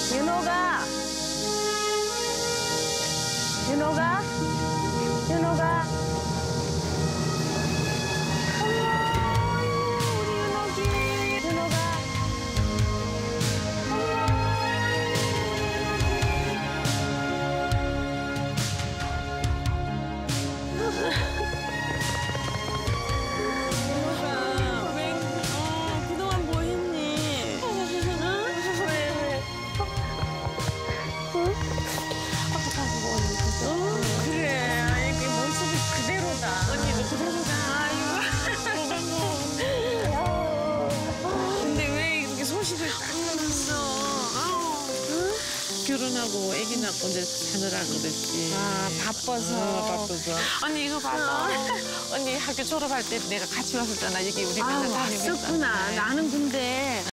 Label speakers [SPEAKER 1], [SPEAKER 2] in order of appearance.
[SPEAKER 1] 윤호가. 윤호가. 윤호가. 어머, 우리 윤호기. 윤호가.
[SPEAKER 2] 그동안 뭐 했니?
[SPEAKER 1] 왜?
[SPEAKER 2] 그래, 이게 모습이 그대로다. 언니도 그대로다. 근데 왜 이렇게 소식을 딱 끊었어? 결혼하고 아기 낳고 이제 사느라 그랬지.
[SPEAKER 1] 바빠서.
[SPEAKER 2] 바빠서. 언니 이거 봐봐. 언니 학교 졸업할 때 내가 같이 왔었잖아. 여기 우리 맨날 다니고
[SPEAKER 1] 왔었구나.
[SPEAKER 2] 있었는데.
[SPEAKER 1] 나는 근데